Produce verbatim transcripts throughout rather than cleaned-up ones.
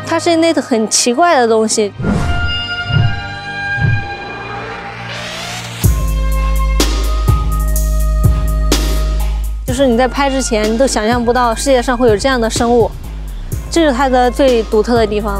它是那个很奇怪的东西。就是你在拍之前你都想象不到世界上会有这样的生物，这是它的最独特的地方了。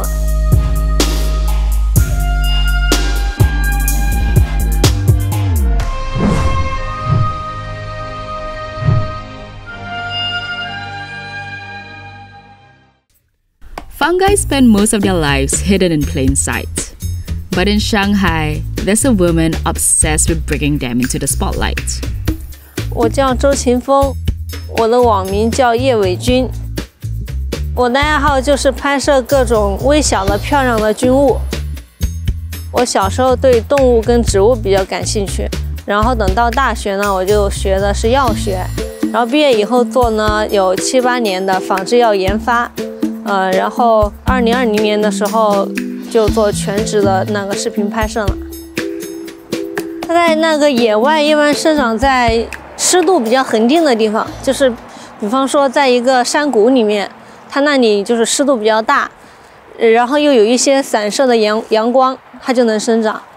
Fungi spend most of their lives hidden in plain sight. But in Shanghai, there's a woman obsessed with bringing them into the spotlight. 我叫周秦峰，我的网名叫叶伟君。我的爱好就是拍摄各种微小的漂亮的菌物。我小时候对动物跟植物比较感兴趣，然后等到大学呢，我就学的是药学，然后毕业以后做呢有七八年的仿制药研发。 呃，然后二零二零年的时候就做全职的那个视频拍摄了。它在那个野外一般生长在湿度比较恒定的地方，就是比方说在一个山谷里面，它那里就是湿度比较大，然后又有一些散射的阳阳光，它就能生长。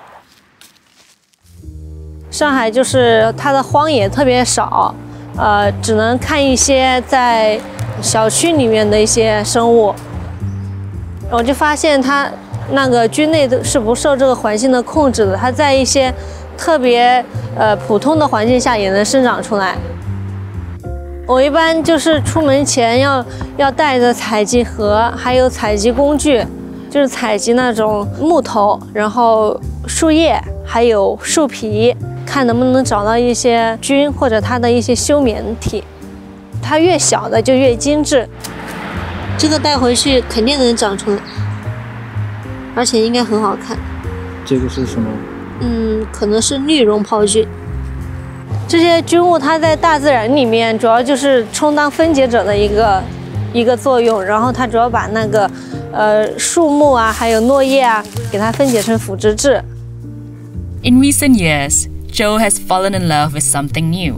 上海就是它的荒野特别少，呃，只能看一些在 小区里面的一些生物，我就发现它那个菌类是不受这个环境的控制的，它在一些特别呃普通的环境下也能生长出来。我一般就是出门前要要带着采集盒，还有采集工具，就是采集那种木头，然后树叶，还有树皮，看能不能找到一些菌或者它的一些休眠体。 它越小的就越精致，这个带回去肯定能长出来，而且应该很好看。 这个是什么？ 嗯，可能是绿绒泡菌。这些菌物它在大自然里面主要就是充当分解者的一个一个作用，然后它主要把那个呃树木啊，还有落叶啊，给它分解成腐殖质。 In recent years, Zhou has fallen in love with something new.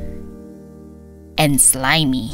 And slimy.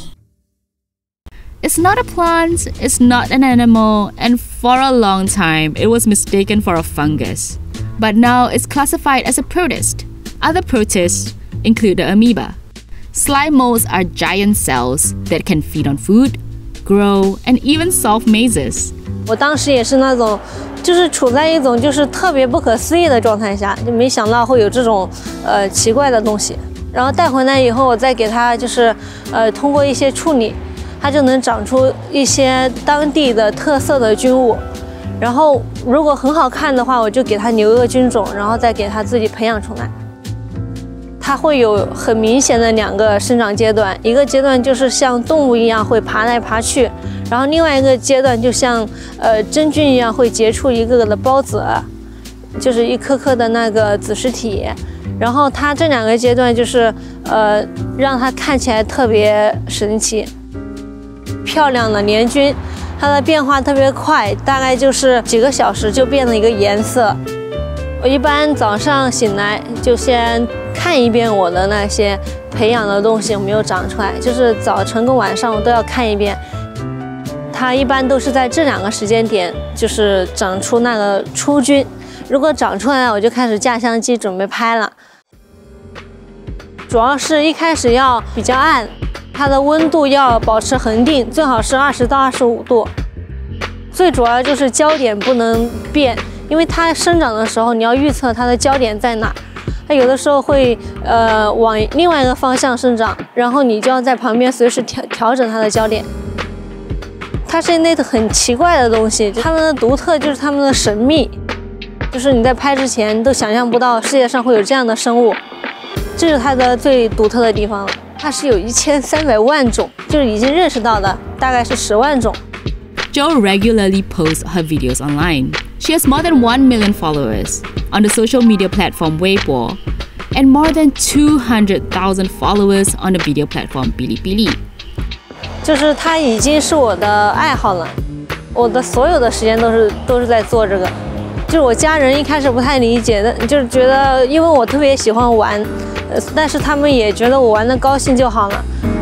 It's not a plant, it's not an animal, and for a long time it was mistaken for a fungus. But now it's classified as a protist. Other protists include the amoeba. Slime molds are giant cells that can feed on food, grow, and even solve mazes. 我当时也是那种，就是处在一种就是特别不可思议的状态下，就没想到会有这种呃奇怪的东西。 然后带回来以后，我再给它就是，呃，通过一些处理，它就能长出一些当地的特色的菌物。然后如果很好看的话，我就给它留一个菌种，然后再给它自己培养出来。它会有很明显的两个生长阶段，一个阶段就是像动物一样会爬来爬去，然后另外一个阶段就像呃真菌一样会结出一个个的孢子，就是一颗颗的那个子实体。 然后它这两个阶段就是，呃，让它看起来特别神奇、漂亮的联菌，它的变化特别快，大概就是几个小时就变了一个颜色。我一般早上醒来就先看一遍我的那些培养的东西有没有长出来，就是早晨跟晚上我都要看一遍。它一般都是在这两个时间点，就是长出那个初菌。 如果长出来了，我就开始架相机准备拍了。主要是一开始要比较暗，它的温度要保持恒定，最好是二十到二十五度。最主要就是焦点不能变，因为它生长的时候你要预测它的焦点在哪。它有的时候会呃往另外一个方向生长，然后你就要在旁边随时调调整它的焦点。它是那个很奇怪的东西，它们的独特就是它们的神秘。 就是你在拍之前都想象不到世界上会有这样的生物，这是它的最独特的地方了。它是有一千三百万种，就是已经认识到的大概是十万种。 Zhou regularly posts her videos online. She has more than one million followers on the social media platform Weibo, and more than two hundred thousand followers on the video platform Bilibili. 就是它已经是我的爱好了，我的所有的时间都是都是在做这个。 就是我家人一开始不太理解的，就是觉得因为我特别喜欢玩，呃，但是他们也觉得我玩的高兴就好了。